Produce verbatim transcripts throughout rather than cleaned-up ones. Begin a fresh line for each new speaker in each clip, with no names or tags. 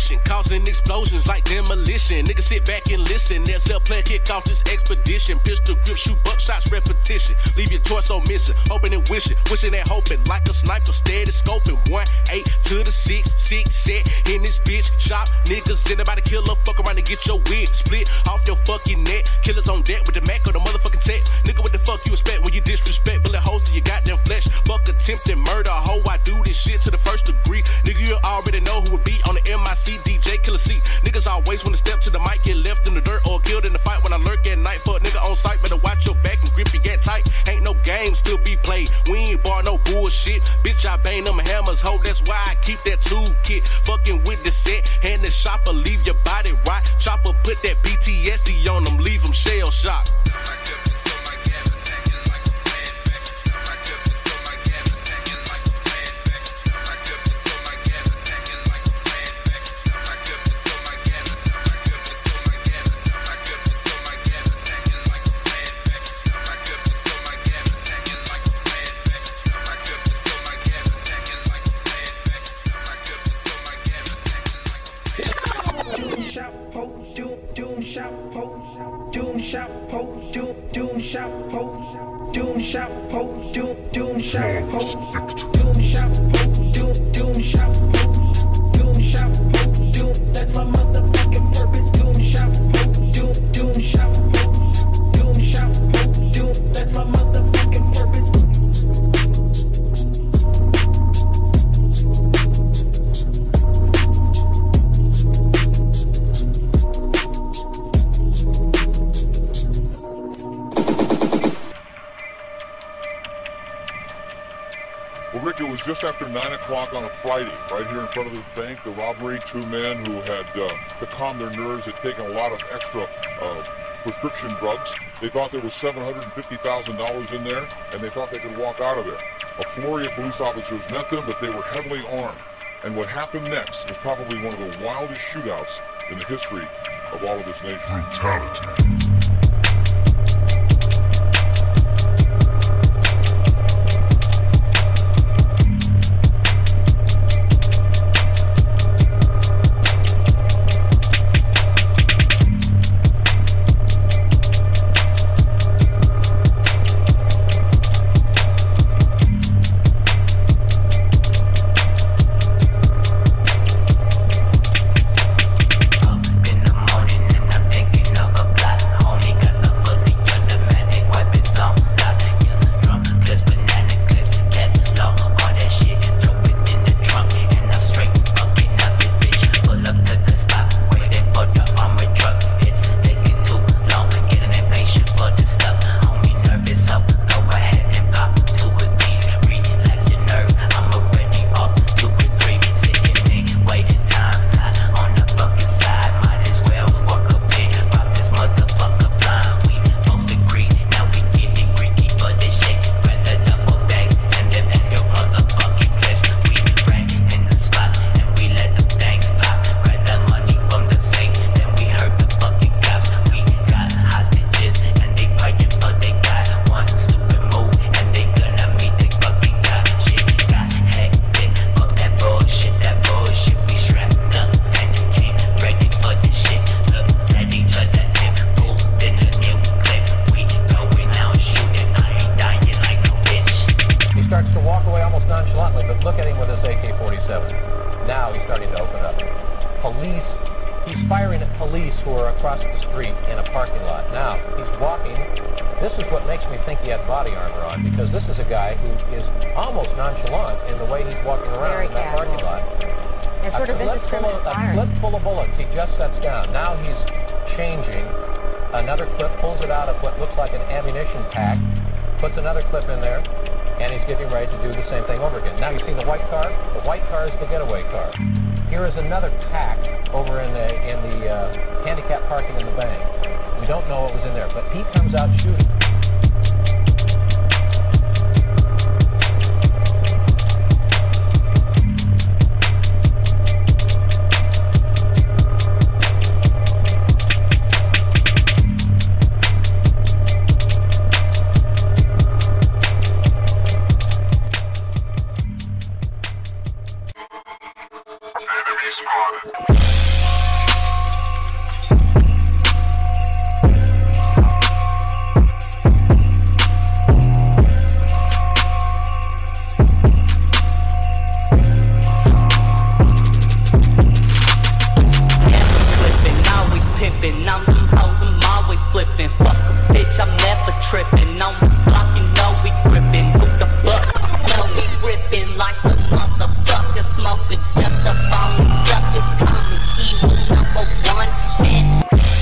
mission, causing explosions like demolition. Niggas sit back and listen. They'll sell plan, kick off this expedition. Pistol grip, shoot buckshots, repetition. Leave your torso missing, hoping and wishing, wishing and hoping. Like a sniper, steady scoping. One eight to the six, six set in this bitch shop. Niggas anybody killer, fuck around and get your wig split off your fucking neck. Killers on deck with the Mac or the motherfucking tech. Nigga, what the fuck you expect when you disrespect? Bullet holes to your goddamn flesh. Fuck attempted murder, ho, I do this shit to the first degree. Nigga, you already know who would be on the M I C D J Killer C. Niggas always wanna step to the mic, get left in the dirt or killed in the fight. When I lurk at night, fuck nigga on sight, better watch your back and grip your get tight. Ain't no games still be played. We ain't bar no bullshit. Bitch, I bang them hammers, ho, that's why I keep that toolkit. Fucking with the set, hand the shopper, leave your body right. Chopper put that P T S D on them, leave them shell shocked.
Doom shop ho, doom shop ho, doom doom shop ho, doom shop ho, doom doom shop ho, doom shop ho, doom doom shop ho, doom shop ho, doom. That's my motherfucking purpose. Doom shop ho, doom doom shop ho, doom shop ho, doom. That's my motherfucking purpose.
Well, Rick, it was just after nine o'clock on a Friday, right here in front of this bank, the robbery. Two men who had, uh, to calm their nerves, had taken a lot of extra uh, prescription drugs. They thought there was seven hundred fifty thousand dollars in there, and they thought they could walk out of there. A flurry of police officers met them, but they were heavily armed. And what happened next was probably one of the wildest shootouts in the history of all of this nation.
Brutality. Spotted. tripping. On the block, you know we gripping. With the fuck, know we ripping like a motherfucker. Smoking Dutch up on me, suckers coming evil number one. Man.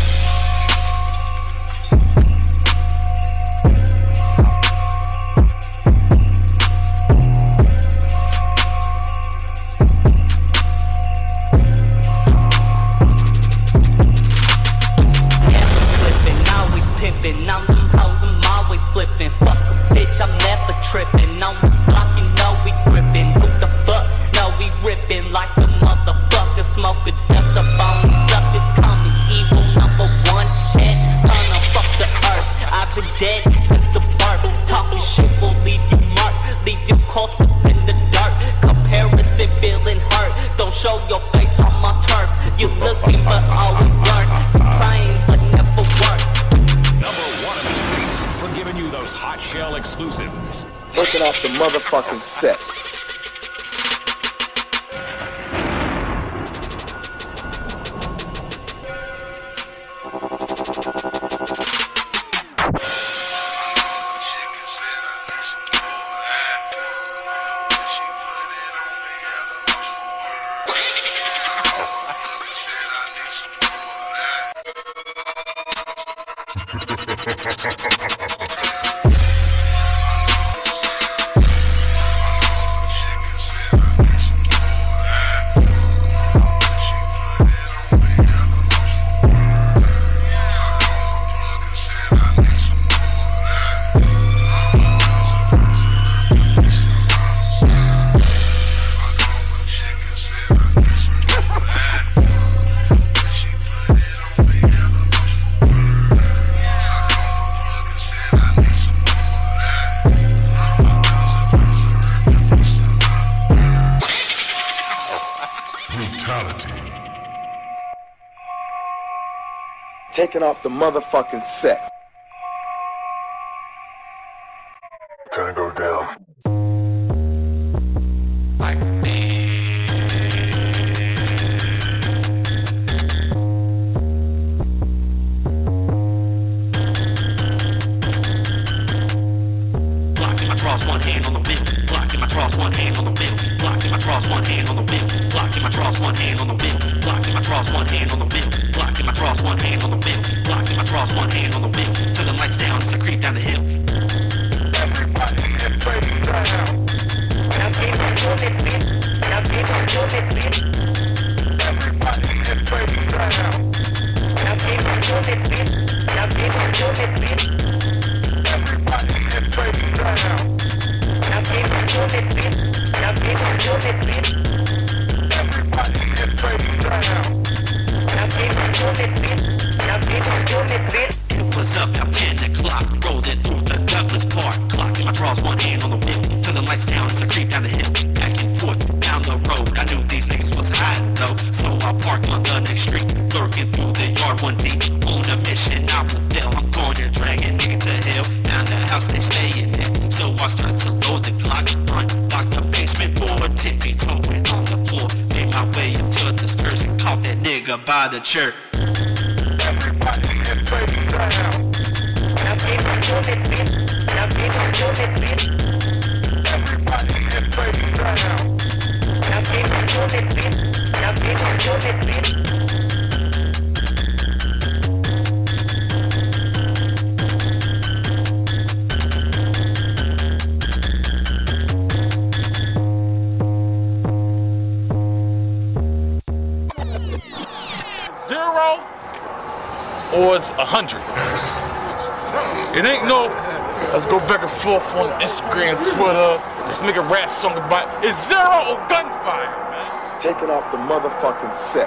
On them hoes, I'm always flipping. Fuck a bitch, I'm never tripping. On the block, you know we gripping. With the fuck, no, we ripping like a motherfucker. Smoke a Dutch up on me, suckers call me evil number one. Head turner, fuck the earth. I've been dead since the birth. Talking shit will leave you marked, leave you caught up in the dirt. Comparison feeling hurt. Don't show your face on my turf. You looking but always learn. Crying but never work.
Giving you those hot shell exclusives.
Taking off the motherfucking set. Taking off the motherfucking set. Time to go down. Like me.
Blocking my draws, one hand on the wheel. Blocking my draws, one hand on the wheel. Blocking my draws, one hand on the wheel. Blocking my draws, one hand on the wheel. Blocking my draws, one hand on the wheel. Blocking my draws, one hand on the wheel. Blocking my draws, one hand on the wheel. Turn the lights down, it's a creep down the hill. Everybody get ready now. Now people move it, bitch. Now people move it, bitch. Everybody get ready now. Now people move it, bitch. Now people move it, bitch. Everybody get ready now. Now people move it, bitch. Now people move it, bitch. Everybody get ready now. Now people move it, bitch. Now people move it, bitch. It was about ten o'clock, rolling through the Douglas Park. Clocking my draws, one hand on the wheel. Turn the lights down as I creep down the hill. Back and forth, down the road. I knew these niggas was hot though, so I parked on the next street. Lurking through the yard one deep. On a mission, I will fail. I'm going to drag a nigga to hell. Down the house they stayin' in. So I start to load the Glock. Unlock the basement door, tippy toeing on the floor. Made my way up to the stairs and caught that nigga by the church. Everybody get ready now. Now people move it, bitch. Now people move it, bitch. Everybody get ready now. Now people move it, bitch. Now people move it, bitch.
Zero or it's a hundred. It ain't no, let's go back and forth on Instagram, Twitter, let's make a rap song about it. It's zero or gunfire, man.
Taking off the motherfucking set.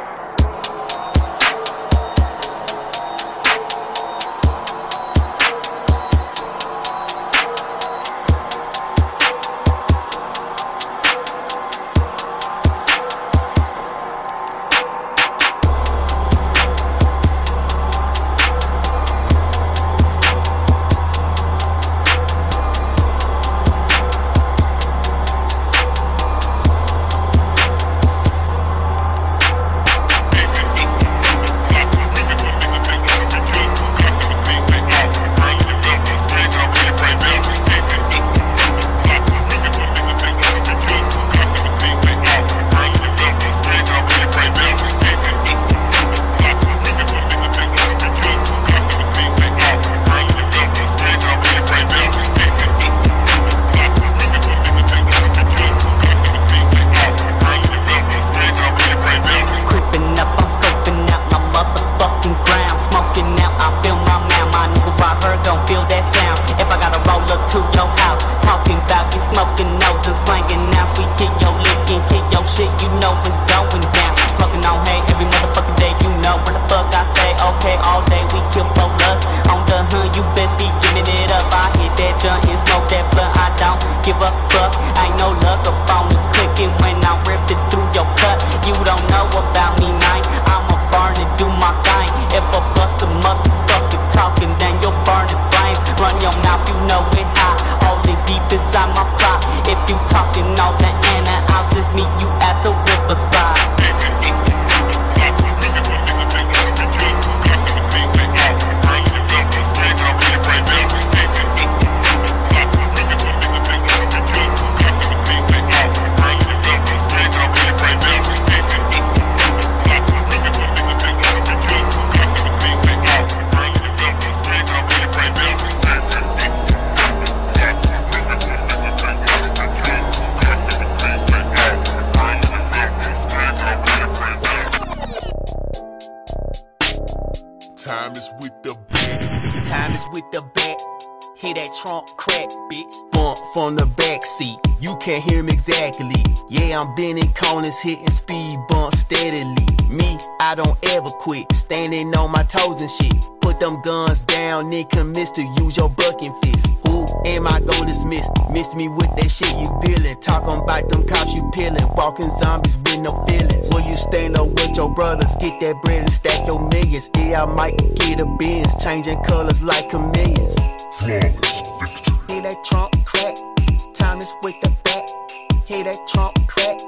Time is with the back. Hear that trunk crack, bitch. Bump from the back seat. You can't hear me exactly. Yeah, I'm bending corners, hitting speed bumps steadily. Me, I don't ever quit. Standing on my toes and shit. Put them guns down, nigga, mister, use your bucking fist. Who am I go dismiss? Missed me with that shit you feelin'. Talking about them cops you peelin'. Walking zombies with no feelings. Will you stand up with your brothers? Get that bread and stack your millions. Yeah, I might get a Benz. Changing colors like chameleons. Hear that trunk crack. Time is with the back. Hear that trunk crack.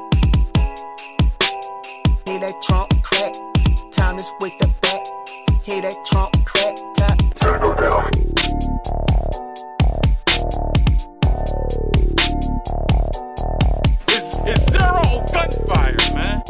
Hear that trunk crack. Time is with the back. Hear that trunk crack. Time. Time to go down.
It's, it's zero gunfire, man.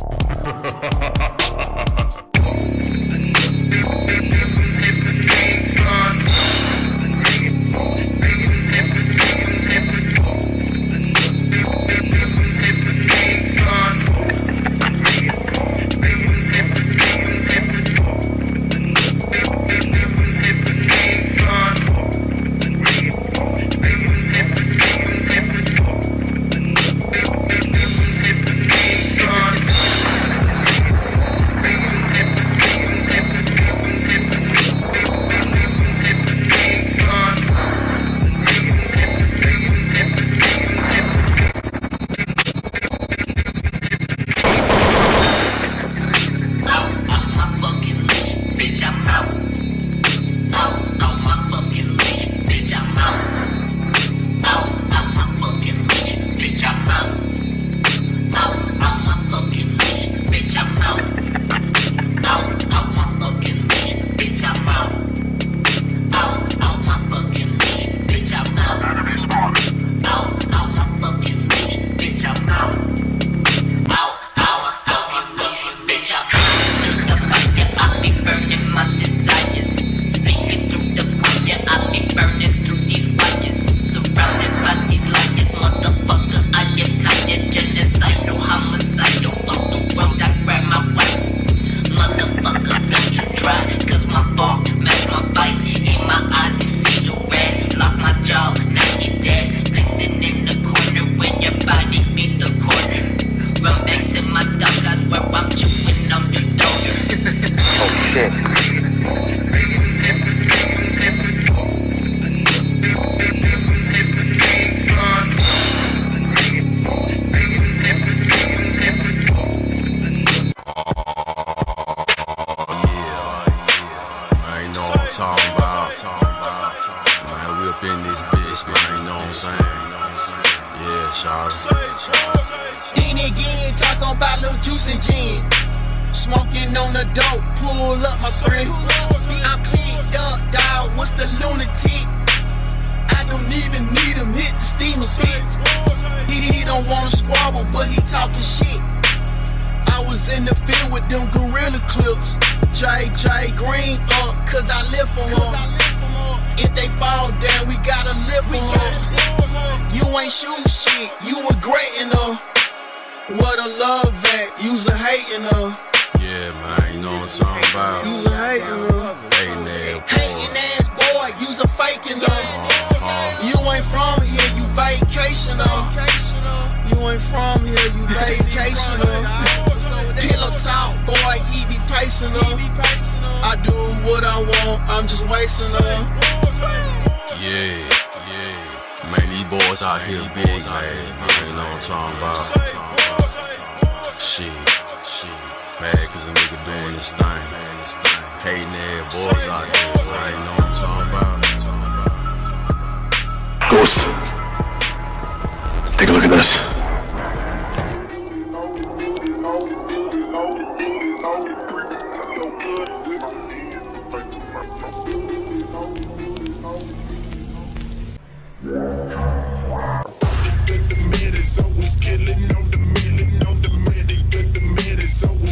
Ghost, take a look at this.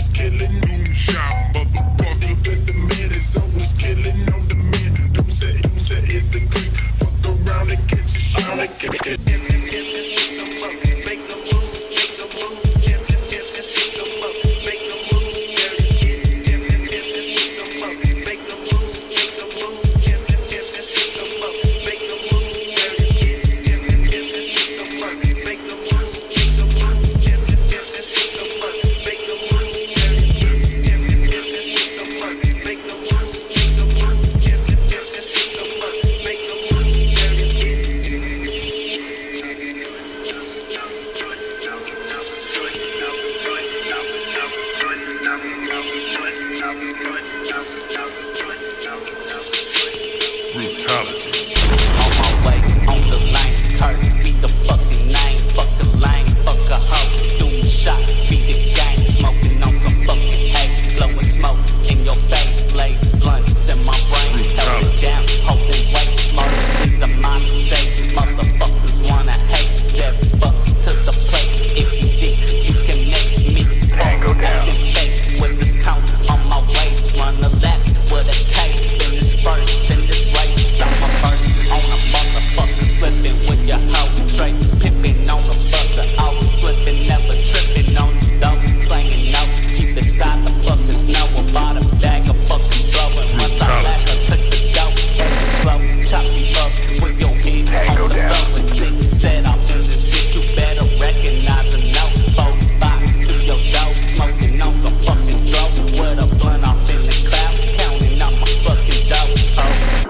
Shot, motherfucker. The man is always killing on the man. Don't say
Brutality.
On my way, on the line, curse, beat the fucking name, fuck the lane, fuck a hoe, doing shot, beat the gang, smoking on some fucking hay, blowing smoke in your face, lays blunts in my brain, held it down, holding weight, murder is the mind state, motherfuckers wanna hate, step fuck to the plate, if you think you can make me, tango down, with this count on my waist, run the left with a case, finish first in this race, I'm a first on a motherfucker, slipping with your hoe, straight pippin' on the buzzer, always flipping, never tripping on the dope, slanging no, keep it side the fuckers know about a bag of fucking blowing, once I back I took the dope, heavy slow, chop me up with your head on the floor, and six set off in this bitch, you better recognize a no, four, five, through your dough, smoking on some fucking dope, with a blunt off in the cloud, counting out my fucking dough, oh.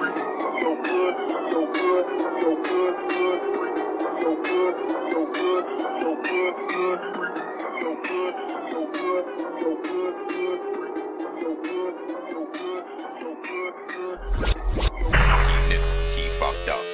He fucked up.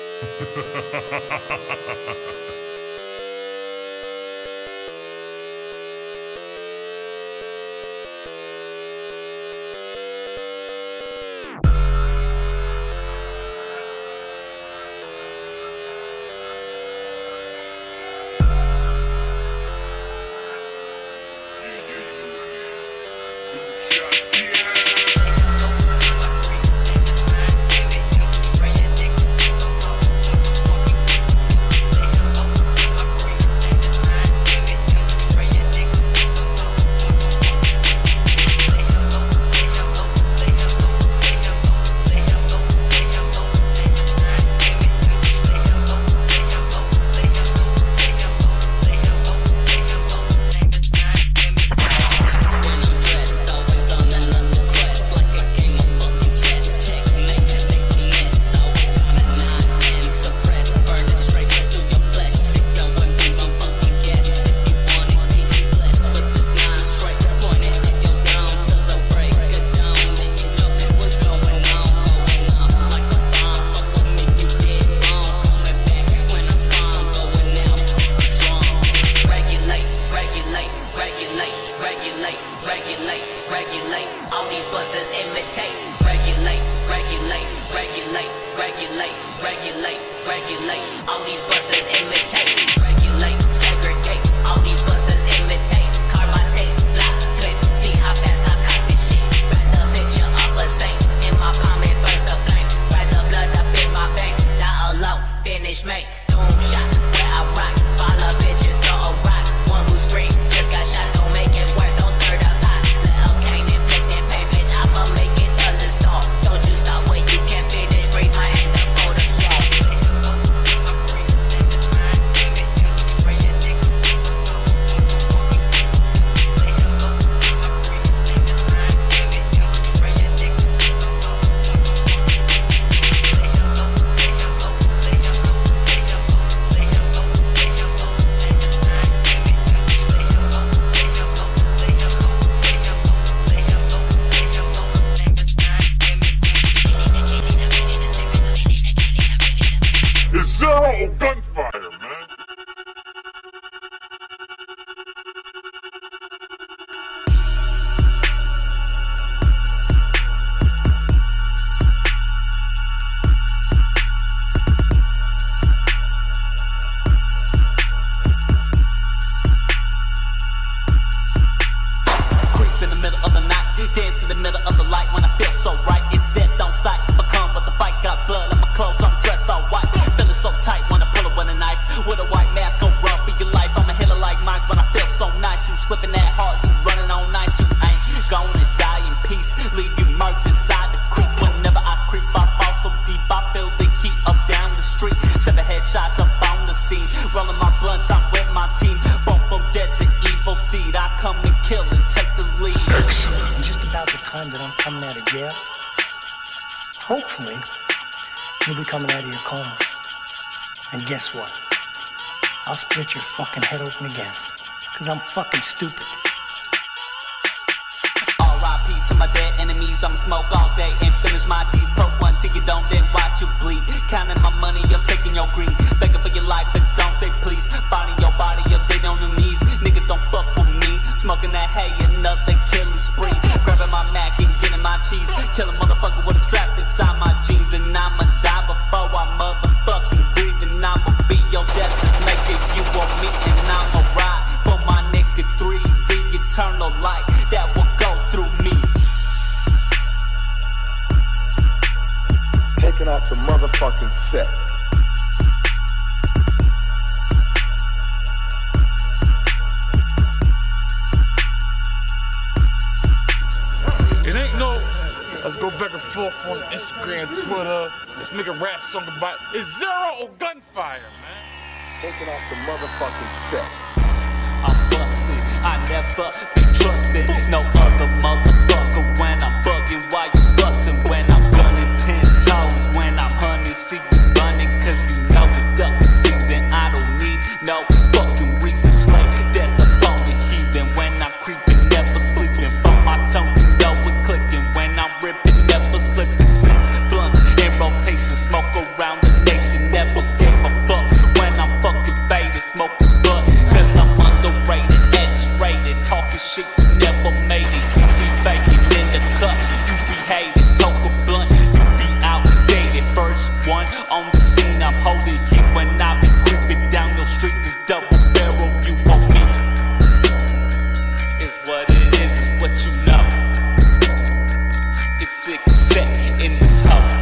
Hopefully, you'll be coming out of your coma. And guess what? I'll split your fucking head open again. Cause I'm fucking stupid.
R I P to my dead enemies, I'ma smoke all day and finish my D's. Poke one till you don't, then watch you
motherfucking set.
It ain't no, let's go back and forth on Instagram, Twitter. Let's make a rap song about it. It's Zero or gunfire, man.
Taking off the motherfucking set.
I'm busted, I never been trusted. No other motherfucker when I'm bugging while you bustin'. When I'm gunning ten toes, when I'm hunting, see you running, cause you know it's ducking season. I don't need no fucking reason. Slay death up on the heathen. When I'm creeping, never sleeping. From my tongue, you know it clicking. When I'm ripping, never slipping. Six blunts in rotation, smoke around the nation. Never gave a fuck when I'm fucking faded, smoking butt. Cause I'm underrated, X-rated, talking shit you never made it. You be faking in the cut, you be hated. Talk a blunt, you be outdated. First one on the scene, I'm holding heat when I be creeping down your street. This double barrel, you want me? It's what it is, it's what you know. It's sick set in this hoe.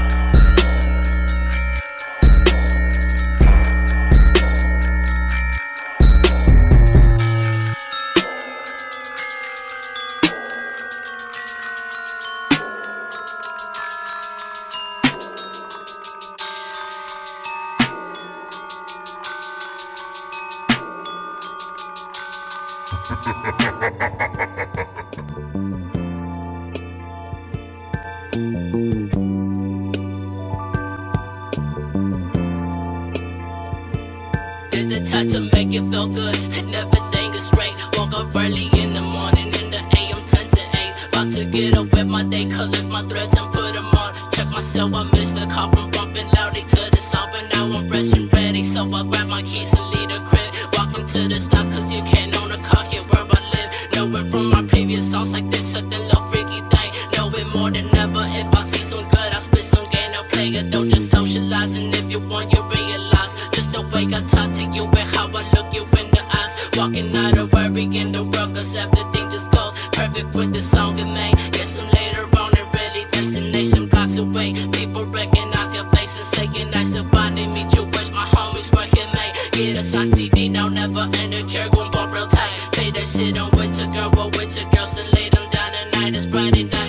It's the type to make it feel good, and everything is straight. Woke up early in the morning, in the A M ten to eight. About to get up with my day, collect my threads and put them on. Check myself, I missed the call from bumping loudly to the south, but now I'm fresh and ready. So I grab my keys and leave the crib. Walk into the stock, cause you can't own a car here where I live. Knowing from my previous songs like this, something little freaky thing. Know it more than ever. If I see some good, I spit some game. No player, don't just socializing. If you want, you realize just the way I talk to you and how I look you in the eyes. Walking out of worry in the world, cause everything just goes perfect with the song and man. Guess I'm later on and really destination blocks away. People recognize your faces, saying nice to finally meet you. Wish my homies were here, man. Get us on T D now, never end a care, gon' bump real tight. Play that shit on with your girl, but with your girl, so lay them down tonight. It's Friday night.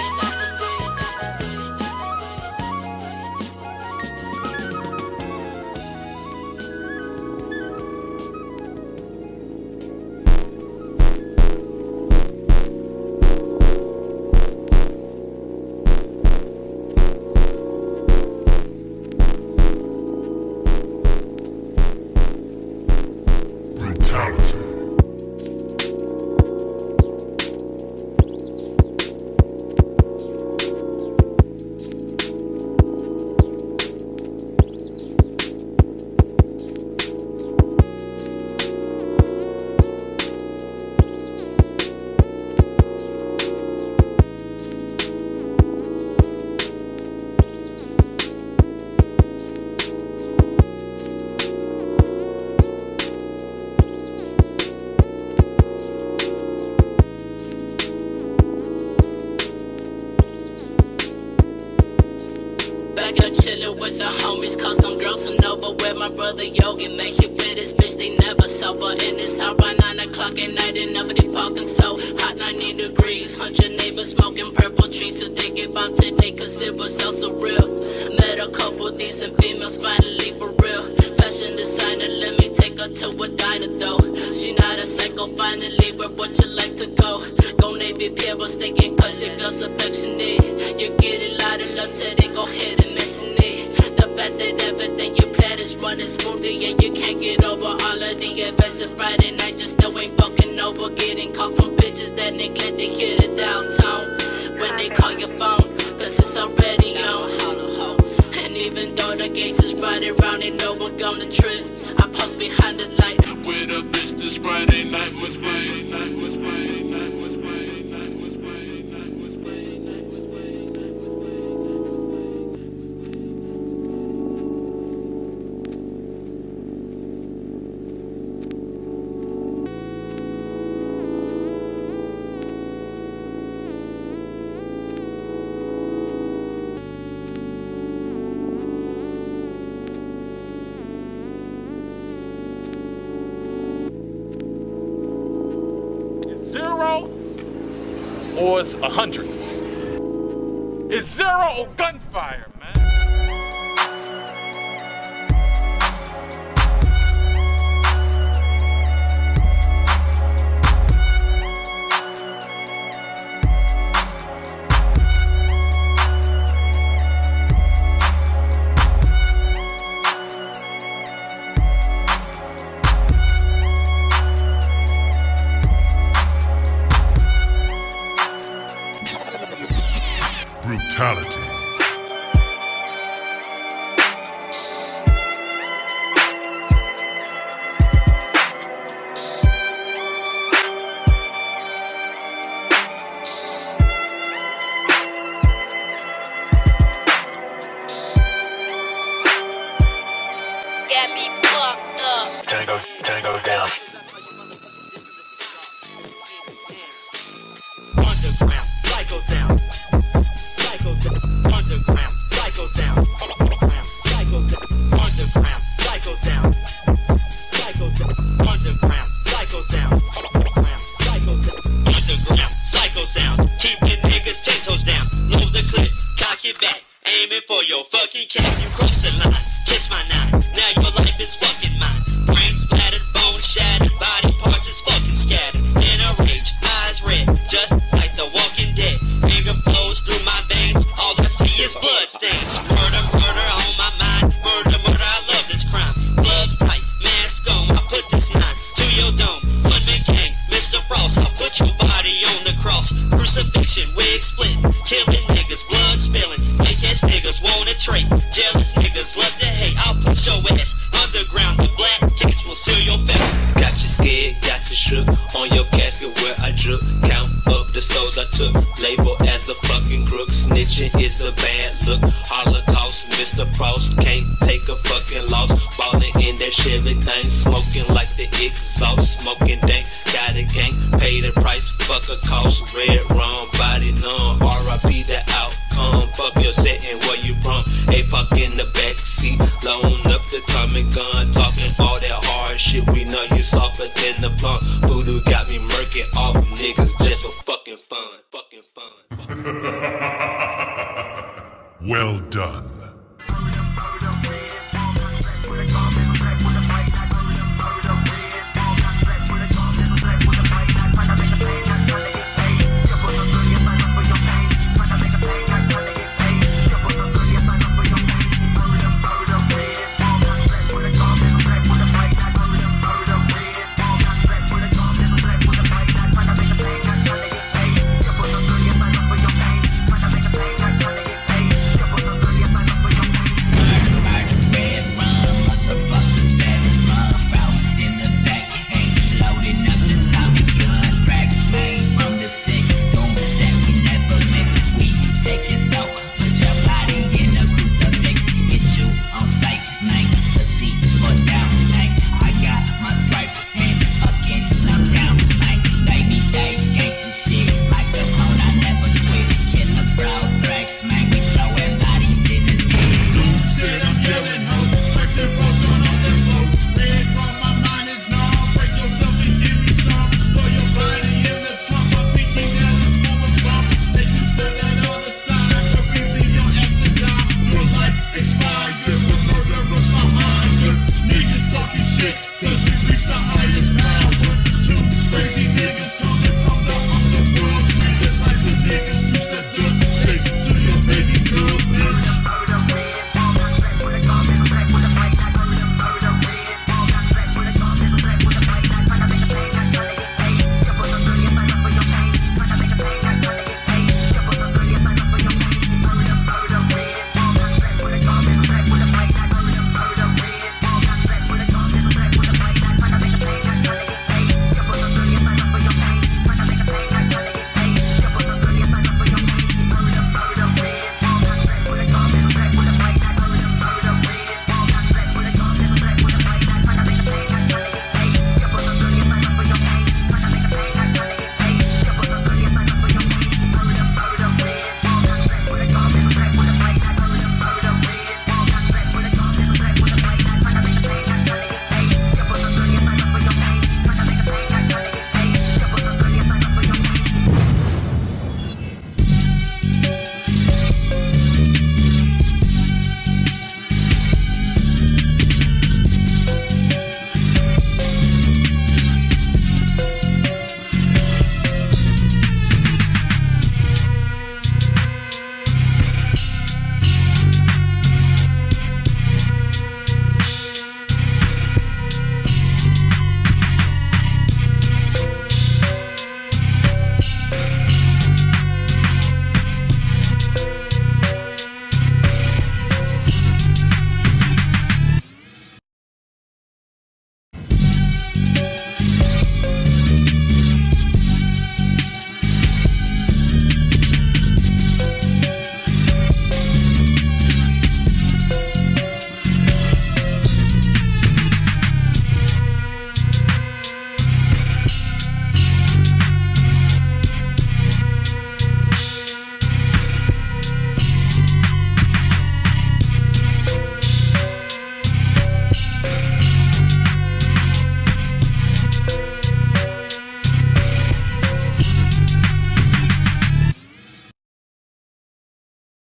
Back out chillin' with the homies, call some girls to Nova with my brother Yogi. Make it with this bitch, they never sober. In this house by nine o'clock at night and nobody parking so hot, ninety degrees. Hundred neighbors smoking purple trees, so they get about today cause it was so surreal. Met a couple decent females finally for real. Fashion designer, let me take her to a diner though. She not a psycho, finally, where would you like to go? Go Navy Pier, but sticking cause she feels affectionate. You get it loud and love till they go ahead and mention it. The fact that everything you plan is running smoothly, and you can't get over all of the events of Friday night. Just still ain't fucking over. Getting calls from bitches that neglect to hit it downtown when they call your phone, cause it's already on. And even though the gangsters ride around and no one gonna trip, I post behind the light with a bitch this Friday night was rain. Night was rain. Night was rain. Night was rain. Night was rain. Night was rain. Night was
or is a hundred? Is zero or gunfire, man?
Brutality.
Got me fucked up.
Time to go, time to go down.
Underground, psycho down. Psycho down. Underground, psycho down. Psycho down. Underground, psycho down. Psycho down. Underground, psycho down. Psycho down. Underground, psycho sounds. Keep your niggas ten toes down. Load the clip, cock it back. Aiming for your fucking cap. You cross the line, kiss my nine. Now your life is fucking mine. Brain splattered, bone shattered, body parts is fucking scattered. In a rage, eyes red, just like the Walking Dead. Anger flows through my veins, all I see is blood stains. Murder, murder on my mind. Murder, murder, I love this crime. Gloves tight, mask on, I put this nine to your dome. One man gang, Mister Frost, I'll put your body on the cross. Crucifixion, wig split, killing niggas, blood spilling. Fake ass niggas wanna trade, jealous niggas love to hate. I'll put your ass underground, the black tickets will seal your fate.
Got you scared, got you shook. On your casket where I drook. Count up the souls I took. Label as a fucking crook. Snitching is a bad look. Holocaust, Mister Frost can't take a fucking loss. Ballin' in that Chevy thing, smoking like the exhaust. Smoking dank, got a gang, pay the price, fuck a cost. Red rum, body numb. R I P the outcome. Fuck your setting, where you from? A fuck in the backseat, loan up the Tommy gun, talking all that hard shit. We know you softer than the plump. Voodoo got me murky off niggas just for fucking fun, fucking fun.
Well done.